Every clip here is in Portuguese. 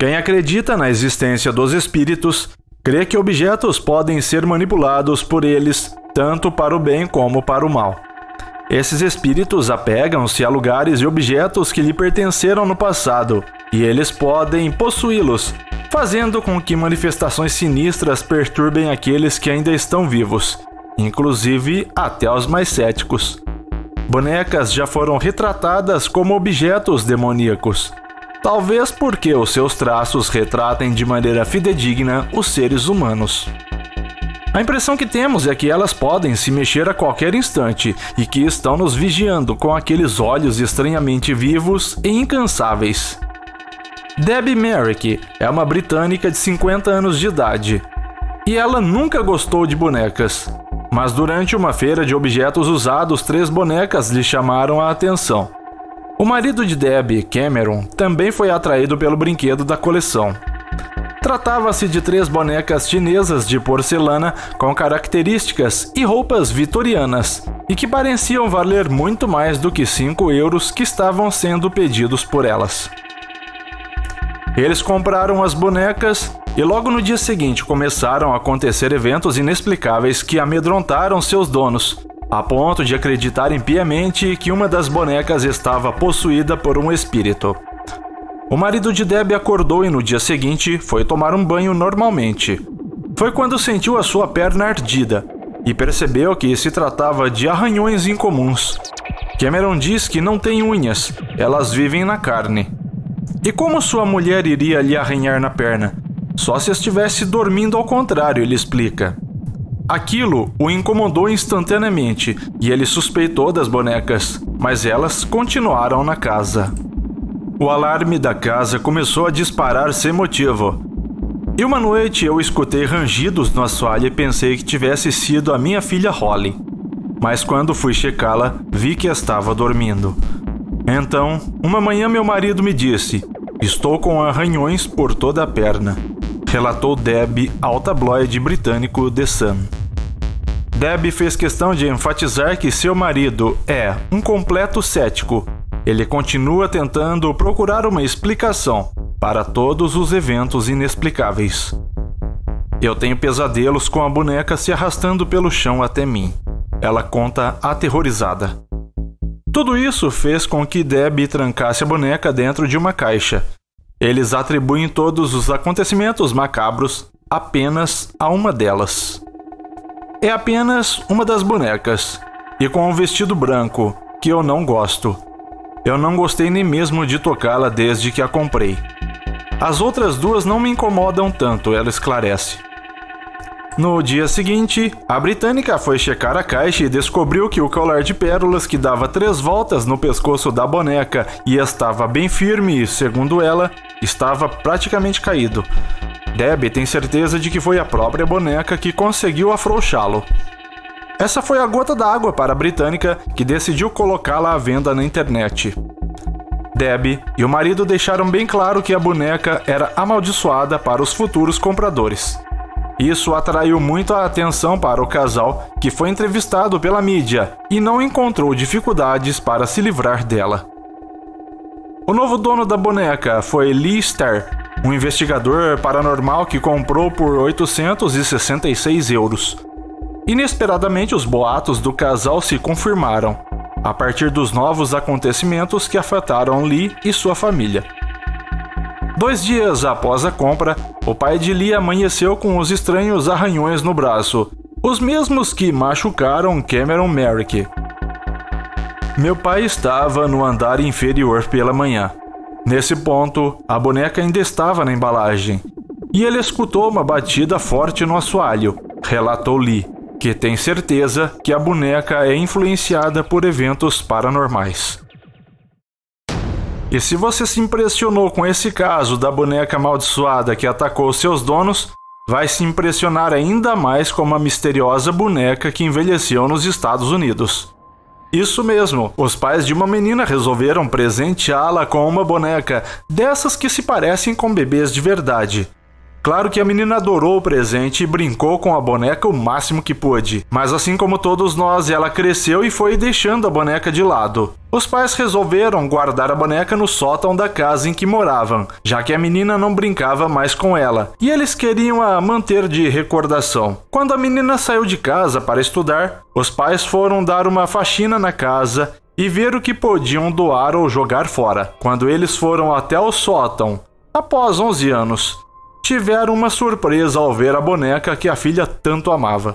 Quem acredita na existência dos espíritos, crê que objetos podem ser manipulados por eles, tanto para o bem como para o mal. Esses espíritos apegam-se a lugares e objetos que lhe pertenceram no passado, e eles podem possuí-los, fazendo com que manifestações sinistras perturbem aqueles que ainda estão vivos, inclusive até os mais céticos. Bonecas já foram retratadas como objetos demoníacos, talvez porque os seus traços retratem de maneira fidedigna os seres humanos. A impressão que temos é que elas podem se mexer a qualquer instante e que estão nos vigiando com aqueles olhos estranhamente vivos e incansáveis. Debbie Merrick é uma britânica de 50 anos de idade, e ela nunca gostou de bonecas. Mas durante uma feira de objetos usados, 3 bonecas lhe chamaram a atenção. O marido de Debbie, Cameron, também foi atraído pelo brinquedo da coleção. Tratava-se de 3 bonecas chinesas de porcelana com características e roupas vitorianas, e que pareciam valer muito mais do que 5 euros que estavam sendo pedidos por elas. Eles compraram as bonecas e logo no dia seguinte começaram a acontecer eventos inexplicáveis que amedrontaram seus donos, a ponto de acreditarem piamente que uma das bonecas estava possuída por um espírito. O marido de Debbie acordou e no dia seguinte foi tomar um banho normalmente. Foi quando sentiu a sua perna ardida e percebeu que se tratava de arranhões incomuns. Cameron diz que não tem unhas, elas vivem na carne. E como sua mulher iria lhe arranhar na perna? Só se estivesse dormindo ao contrário, ele explica. Aquilo o incomodou instantaneamente e ele suspeitou das bonecas, mas elas continuaram na casa. O alarme da casa começou a disparar sem motivo. E uma noite eu escutei rangidos no assoalho e pensei que tivesse sido a minha filha Holly. Mas quando fui checá-la, vi que estava dormindo. Então, uma manhã meu marido me disse: "Estou com arranhões por toda a perna", relatou Debbie ao tabloide britânico The Sun. Debbie fez questão de enfatizar que seu marido é um completo cético. Ele continua tentando procurar uma explicação para todos os eventos inexplicáveis. Eu tenho pesadelos com a boneca se arrastando pelo chão até mim, ela conta aterrorizada. Tudo isso fez com que Debbie trancasse a boneca dentro de uma caixa. Eles atribuem todos os acontecimentos macabros apenas a uma delas. É apenas uma das bonecas, e com um vestido branco, que eu não gosto. Eu não gostei nem mesmo de tocá-la desde que a comprei. As outras 2 não me incomodam tanto, ela esclarece. No dia seguinte, a britânica foi checar a caixa e descobriu que o colar de pérolas que dava 3 voltas no pescoço da boneca e estava bem firme, segundo ela, estava praticamente caído. Debbie tem certeza de que foi a própria boneca que conseguiu afrouxá-lo. Essa foi a gota d'água para a britânica, que decidiu colocá-la à venda na internet. Debbie e o marido deixaram bem claro que a boneca era amaldiçoada para os futuros compradores. Isso atraiu muito a atenção para o casal, que foi entrevistado pela mídia e não encontrou dificuldades para se livrar dela. O novo dono da boneca foi Lee Starr, um investigador paranormal que comprou por 866 euros. Inesperadamente, os boatos do casal se confirmaram, a partir dos novos acontecimentos que afetaram Lee e sua família. 2 dias após a compra, o pai de Lee amanheceu com os estranhos arranhões no braço, os mesmos que machucaram Cameron Merrick. Meu pai estava no andar inferior pela manhã. Nesse ponto, a boneca ainda estava na embalagem, e ele escutou uma batida forte no assoalho, relatou Lee, que tem certeza que a boneca é influenciada por eventos paranormais. E se você se impressionou com esse caso da boneca amaldiçoada que atacou seus donos, vai se impressionar ainda mais com uma misteriosa boneca que envelheceu nos Estados Unidos. Isso mesmo, os pais de uma menina resolveram presenteá-la com uma boneca, dessas que se parecem com bebês de verdade. Claro que a menina adorou o presente e brincou com a boneca o máximo que pôde, mas assim como todos nós, ela cresceu e foi deixando a boneca de lado. Os pais resolveram guardar a boneca no sótão da casa em que moravam, já que a menina não brincava mais com ela, e eles queriam a manter de recordação. Quando a menina saiu de casa para estudar, os pais foram dar uma faxina na casa e ver o que podiam doar ou jogar fora. Quando eles foram até o sótão, após 11 anos, tiveram uma surpresa ao ver a boneca que a filha tanto amava.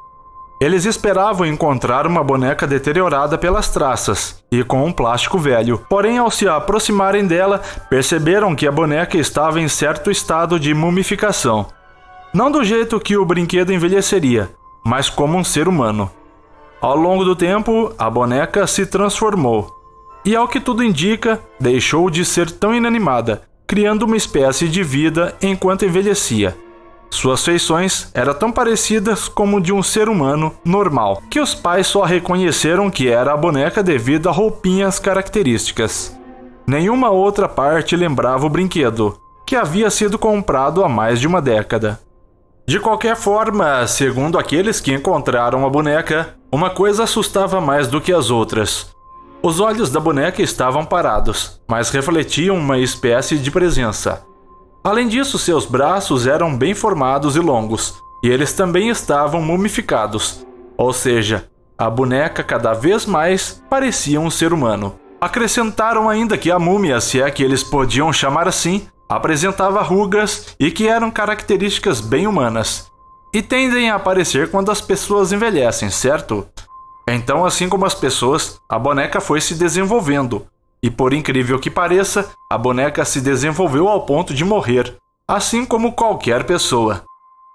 Eles esperavam encontrar uma boneca deteriorada pelas traças e com um plástico velho, porém ao se aproximarem dela, perceberam que a boneca estava em certo estado de mumificação. Não do jeito que o brinquedo envelheceria, mas como um ser humano. Ao longo do tempo, a boneca se transformou e, ao que tudo indica, deixou de ser tão inanimada, criando uma espécie de vida enquanto envelhecia. Suas feições eram tão parecidas como de um ser humano normal, que os pais só reconheceram que era a boneca devido a roupinhas características. Nenhuma outra parte lembrava o brinquedo, que havia sido comprado há mais de uma década. De qualquer forma, segundo aqueles que encontraram a boneca, uma coisa assustava mais do que as outras. Os olhos da boneca estavam parados, mas refletiam uma espécie de presença. Além disso, seus braços eram bem formados e longos, e eles também estavam mumificados, ou seja, a boneca cada vez mais parecia um ser humano. Acrescentaram ainda que a múmia, se é que eles podiam chamar assim, apresentava rugas e que eram características bem humanas, e tendem a aparecer quando as pessoas envelhecem, certo? Então, assim como as pessoas, a boneca foi se desenvolvendo. E por incrível que pareça, a boneca se desenvolveu ao ponto de morrer, assim como qualquer pessoa.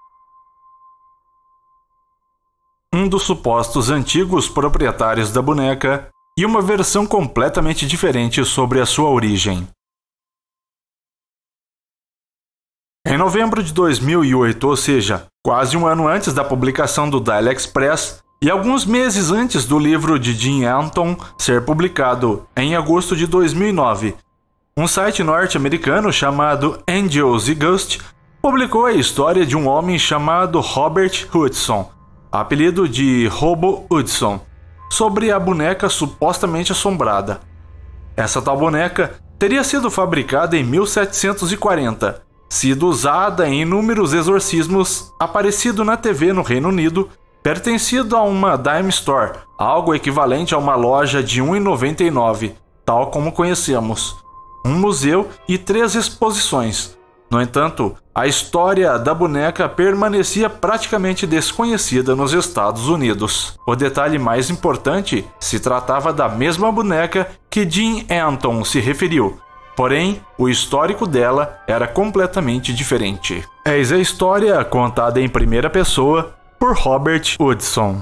Um dos supostos antigos proprietários da boneca e uma versão completamente diferente sobre a sua origem. Em novembro de 2008, ou seja, quase um ano antes da publicação do Daily Express, e alguns meses antes do livro de Jim Anton ser publicado, em agosto de 2009, um site norte-americano chamado Angels e Ghosts publicou a história de um homem chamado Robert Hudson, apelido de Robo Hudson, sobre a boneca supostamente assombrada. Essa tal boneca teria sido fabricada em 1740, sido usada em inúmeros exorcismos, aparecido na TV no Reino Unido, pertencido a uma Dime Store, algo equivalente a uma loja de R$ 1,99, tal como conhecemos, um museu e 3 exposições. No entanto, a história da boneca permanecia praticamente desconhecida nos Estados Unidos. O detalhe mais importante, se tratava da mesma boneca que Jim Anton se referiu, porém, o histórico dela era completamente diferente. Eis a história contada em primeira pessoa por Robert Hudson.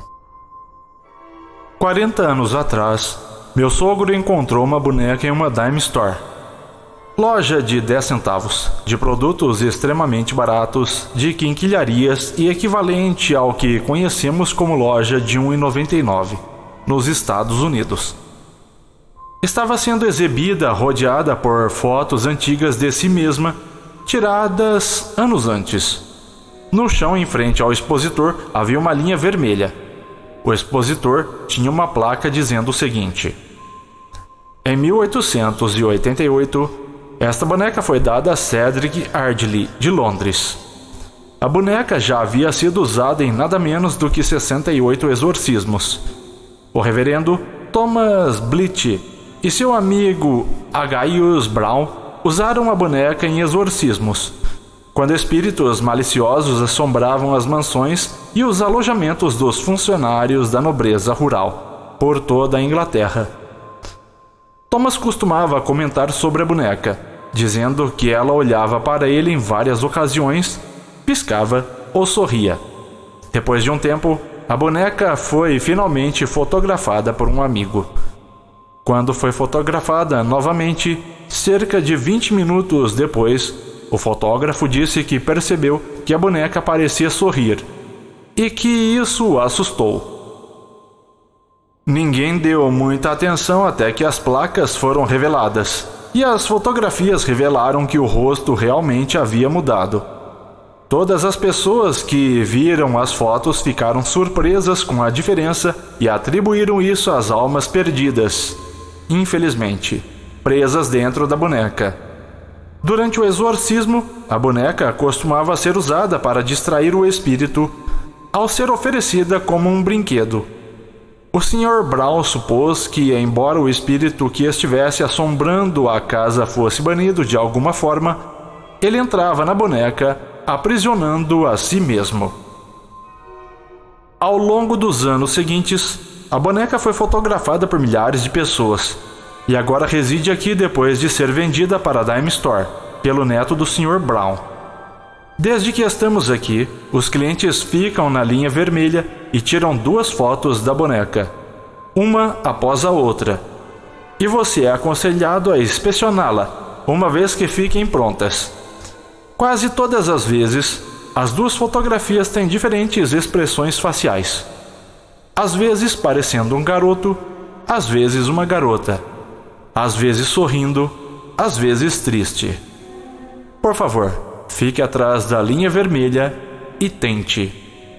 40 anos atrás, meu sogro encontrou uma boneca em uma Dime Store, loja de 10 centavos, de produtos extremamente baratos, de quinquilharias e equivalente ao que conhecemos como loja de R$ 1,99, nos Estados Unidos. Estava sendo exibida rodeada por fotos antigas de si mesma, tiradas anos antes. No chão, em frente ao expositor, havia uma linha vermelha. O expositor tinha uma placa dizendo o seguinte: em 1888, esta boneca foi dada a Cedric Ardley, de Londres. A boneca já havia sido usada em nada menos do que 68 exorcismos. O reverendo Thomas Bleach e seu amigo Agaius Brown usaram a boneca em exorcismos, quando espíritos maliciosos assombravam as mansões e os alojamentos dos funcionários da nobreza rural por toda a Inglaterra. Thomas costumava comentar sobre a boneca, dizendo que ela olhava para ele em várias ocasiões, piscava ou sorria. Depois de um tempo, a boneca foi finalmente fotografada por um amigo. Quando foi fotografada novamente, cerca de 20 minutos depois, o fotógrafo disse que percebeu que a boneca parecia sorrir e que isso o assustou. Ninguém deu muita atenção até que as placas foram reveladas e as fotografias revelaram que o rosto realmente havia mudado. Todas as pessoas que viram as fotos ficaram surpresas com a diferença e atribuíram isso às almas perdidas, infelizmente, presas dentro da boneca. Durante o exorcismo, a boneca costumava ser usada para distrair o espírito ao ser oferecida como um brinquedo. O Sr. Brown supôs que, embora o espírito que estivesse assombrando a casa fosse banido de alguma forma, ele entrava na boneca, aprisionando a si mesmo. Ao longo dos anos seguintes, a boneca foi fotografada por milhares de pessoas e agora reside aqui depois de ser vendida para a Dime Store pelo neto do Sr. Brown. Desde que estamos aqui, os clientes ficam na linha vermelha e tiram 2 fotos da boneca, uma após a outra, e você é aconselhado a inspecioná-la uma vez que fiquem prontas. Quase todas as vezes, as 2 fotografias têm diferentes expressões faciais. Às vezes parecendo um garoto, às vezes uma garota. Às vezes sorrindo, às vezes triste. Por favor, fique atrás da linha vermelha e tente.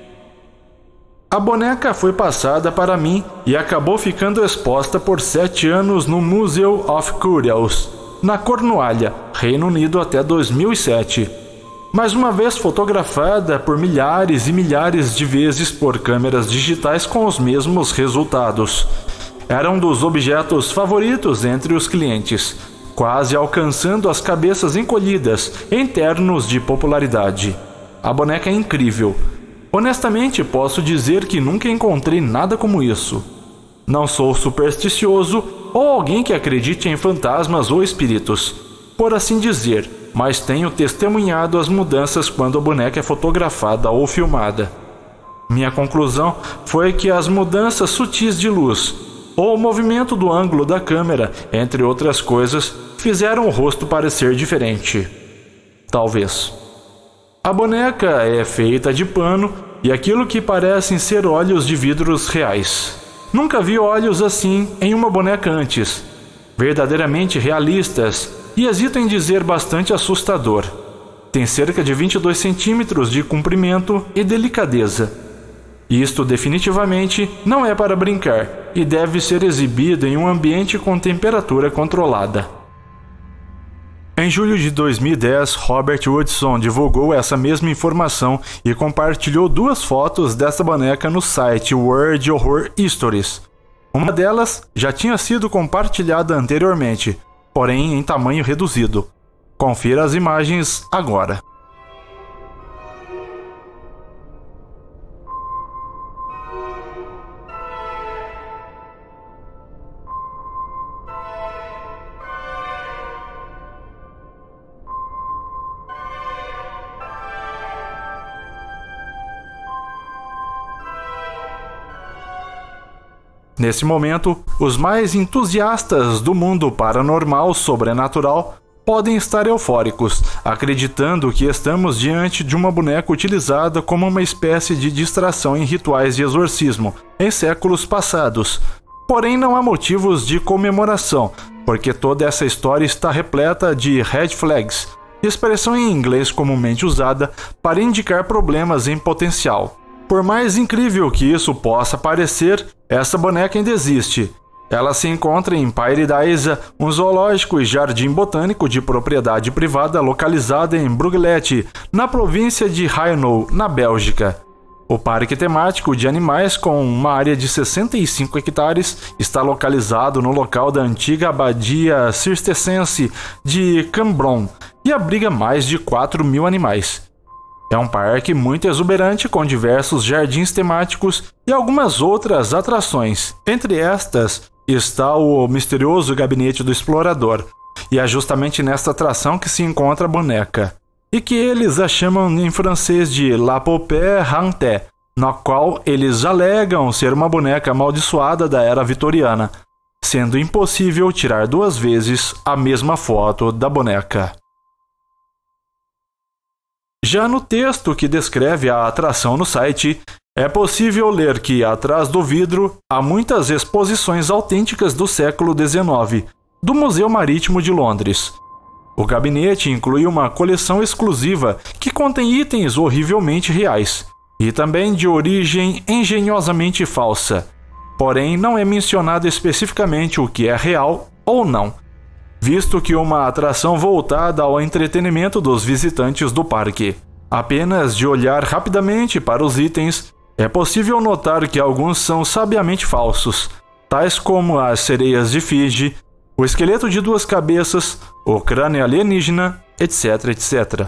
A boneca foi passada para mim e acabou ficando exposta por 7 anos no Museum of Curios, na Cornualha, Reino Unido, até 2007. Mais uma vez fotografada por milhares e milhares de vezes por câmeras digitais com os mesmos resultados. Era um dos objetos favoritos entre os clientes, quase alcançando as cabeças encolhidas em termos de popularidade. A boneca é incrível. Honestamente, posso dizer que nunca encontrei nada como isso. Não sou supersticioso ou alguém que acredite em fantasmas ou espíritos, por assim dizer, mas tenho testemunhado as mudanças quando a boneca é fotografada ou filmada. Minha conclusão foi que as mudanças sutis de luz, ou o movimento do ângulo da câmera, entre outras coisas, fizeram o rosto parecer diferente. Talvez. A boneca é feita de pano e aquilo que parecem ser olhos de vidros reais. Nunca vi olhos assim em uma boneca antes. Verdadeiramente realistas e hesito em dizer bastante assustador. Tem cerca de 22 centímetros de comprimento e delicadeza. Isto definitivamente não é para brincar e deve ser exibido em um ambiente com temperatura controlada. Em julho de 2010, Robert Woodson divulgou essa mesma informação e compartilhou 2 fotos dessa boneca no site World Horror Stories. Uma delas já tinha sido compartilhada anteriormente, porém em tamanho reduzido. Confira as imagens agora. Nesse momento, os mais entusiastas do mundo paranormal sobrenatural podem estar eufóricos, acreditando que estamos diante de uma boneca utilizada como uma espécie de distração em rituais de exorcismo em séculos passados. Porém, não há motivos de comemoração, porque toda essa história está repleta de red flags, expressão em inglês comumente usada para indicar problemas em potencial. Por mais incrível que isso possa parecer, essa boneca ainda existe. Ela se encontra em Paradise, um zoológico e jardim botânico de propriedade privada localizada em Bruglet, na província de Hainaut, na Bélgica. O parque temático de animais, com uma área de 65 hectares, está localizado no local da antiga abadia cisterciense de Cambron e abriga mais de 4.000 animais. É um parque muito exuberante com diversos jardins temáticos e algumas outras atrações. Entre estas está o misterioso Gabinete do Explorador, e é justamente nesta atração que se encontra a boneca, e que eles a chamam em francês de La Poupée Hantée, na qual eles alegam ser uma boneca amaldiçoada da era vitoriana, sendo impossível tirar 2 vezes a mesma foto da boneca. Já no texto que descreve a atração no site, é possível ler que atrás do vidro há muitas exposições autênticas do século XIX, do Museu Marítimo de Londres. O gabinete inclui uma coleção exclusiva que contém itens horrivelmente reais e também de origem engenhosamente falsa. Porém, não é mencionado especificamente o que é real ou não, visto que uma atração voltada ao entretenimento dos visitantes do parque. Apenas de olhar rapidamente para os itens, é possível notar que alguns são sabiamente falsos, tais como as sereias de Fiji, o esqueleto de 2 cabeças, o crânio alienígena, etc, etc.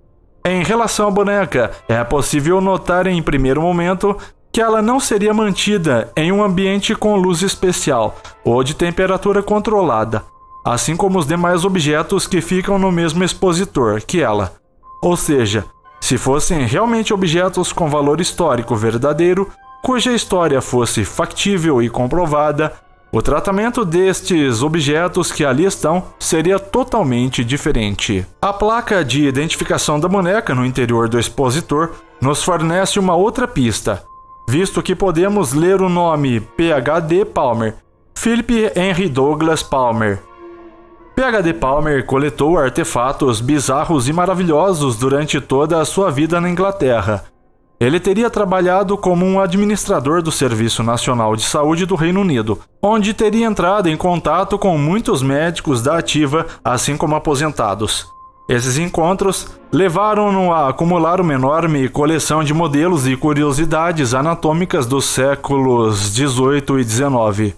Em relação à boneca, é possível notar em primeiro momento que ela não seria mantida em um ambiente com luz especial ou de temperatura controlada, assim como os demais objetos que ficam no mesmo expositor que ela. Ou seja, se fossem realmente objetos com valor histórico verdadeiro, cuja história fosse factível e comprovada, o tratamento destes objetos que ali estão seria totalmente diferente. A placa de identificação da boneca no interior do expositor nos fornece uma outra pista, visto que podemos ler o nome P.H.D. Palmer, Philip Henry Douglas Palmer. P.H.D. Palmer coletou artefatos bizarros e maravilhosos durante toda a sua vida na Inglaterra. Ele teria trabalhado como um administrador do Serviço Nacional de Saúde do Reino Unido, onde teria entrado em contato com muitos médicos da ativa, assim como aposentados. Esses encontros levaram-no a acumular uma enorme coleção de modelos e curiosidades anatômicas dos séculos XVIII e XIX.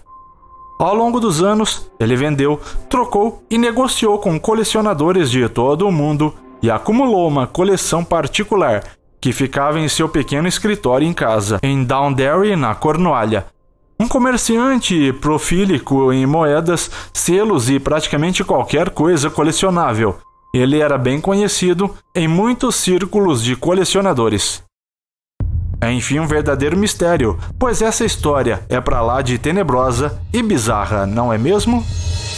Ao longo dos anos, ele vendeu, trocou e negociou com colecionadores de todo o mundo e acumulou uma coleção particular que ficava em seu pequeno escritório em casa, em Downderry, na Cornualha. Um comerciante profílico em moedas, selos e praticamente qualquer coisa colecionável, ele era bem conhecido em muitos círculos de colecionadores. É enfim um verdadeiro mistério, pois essa história é pra lá de tenebrosa e bizarra, não é mesmo?